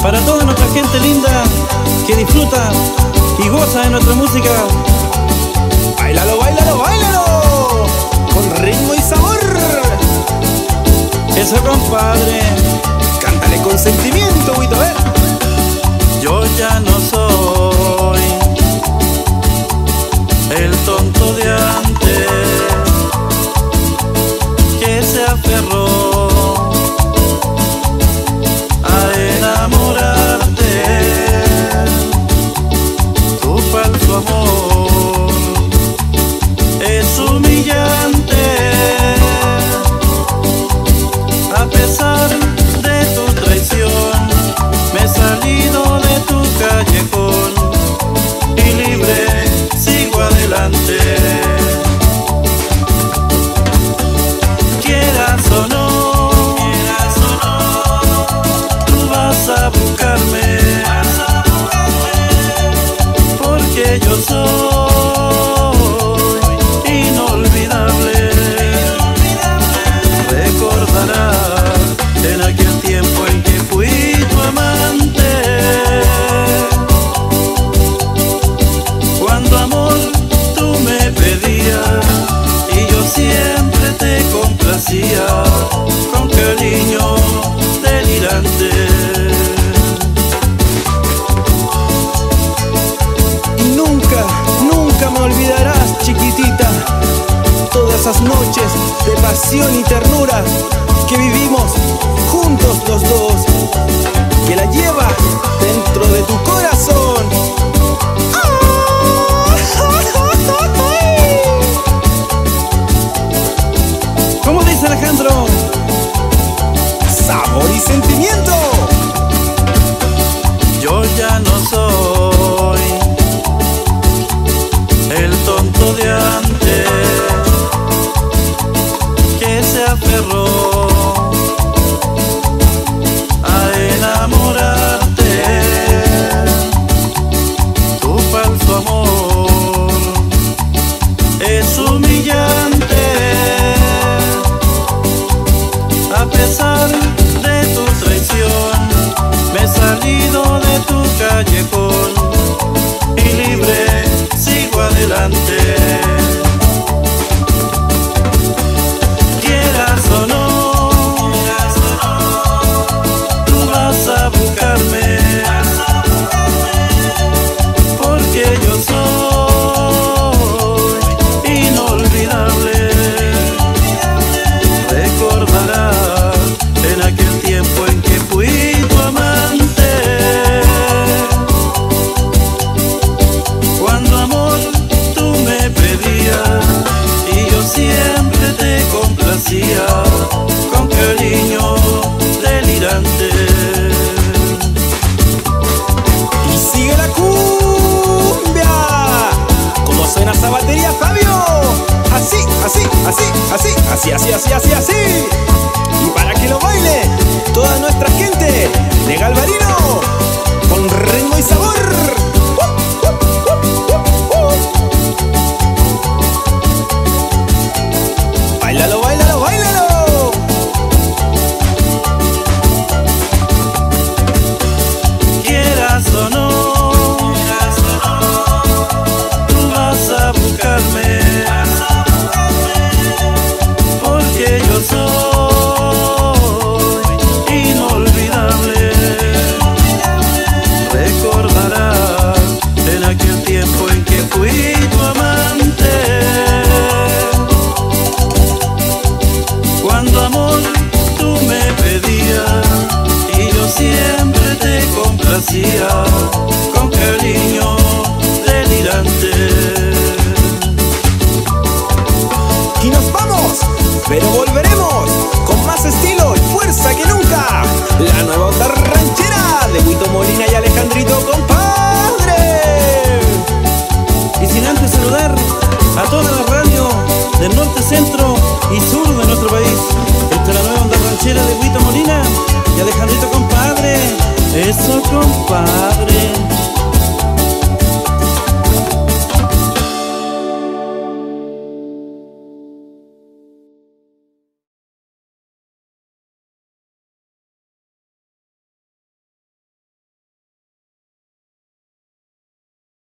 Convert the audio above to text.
para toda nuestra gente linda que disfruta y goza de nuestra música. Báilalo, báilalo, báilalo, con ritmo y sabor. Eso, compadre. Cántale con sentimiento, Huito, a ver. Yo ya no soy el tonto de antes que se aferró a enamorarte. Tu falso amor es humillante. A pesar de tu traición, me he salido de tu callejón y libre sigo adelante. Quieras o no, tú vas a buscarme, porque yo soy inolvidable. Recordarás en aquel tiempo en que fui tu amante, cuando amor tú me pedías y yo siempre te complacía con cariño delirante. Y nunca, nunca me olvidarás, chiquitita, todas esas noches de pasión y ternura que vivimos juntos los dos, que la lleva dentro de tu corazón. ¿Cómo dice Alejandro? Sabor y sentimiento. Yo ya no soy el tonto de antes que se aferró a enamorarte. Tu falso amor es humillante. A pesar de tu traición, me he salido de tu callejón y libre sigo adelante. Quieras o no, tú vas a buscarme, porque yo soy inolvidable. Recordarás en aquel tiempo en que fui tu amante, cuando amor tú me pedías y yo siempre te complacía con cariño delirante. Y sigue la cumbia. ¿Cómo suena esa batería, Fabio? Así, así, así, así, así, así, así, así, así. Y para que lo baile toda nuestra gente de Galvarino, con ritmo y sabor. Báilalo, báilalo, báilalo. Quieras o no, tú vas a buscarme, porque yo soy inolvidable. Recordarás en aquel tiempo en que fui tu amante, cuando amor tú me pedías y yo siempre te complacía con cariño delirante. Y nos vamos, pero volveremos con más estilo y fuerza que nunca. La nueva onda ranchera de Huito Molina y Alejandrito, compadre. Y sin antes saludar a toda la radio del norte, centro y sur de nuestro país. Esta es la nueva onda ranchera de Huito Molina y Alejandrito, compadre. Eso, compadre.